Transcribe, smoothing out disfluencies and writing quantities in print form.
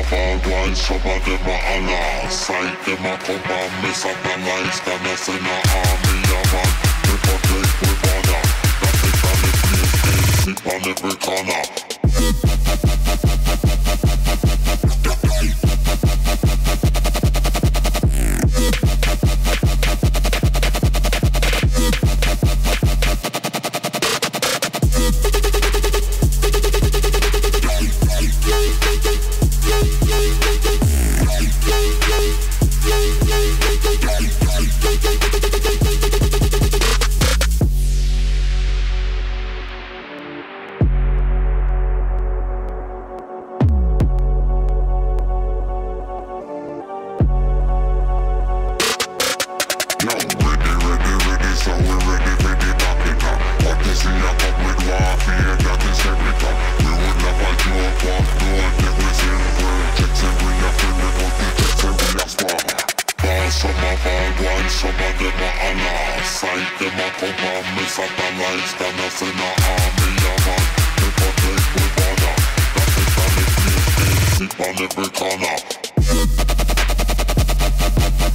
bad wine, some of them a Allah. Sight them a come and miss up the lights. Can I send a army a man? We protect, we border. That's it on the place, sleep on every corner. On every corner.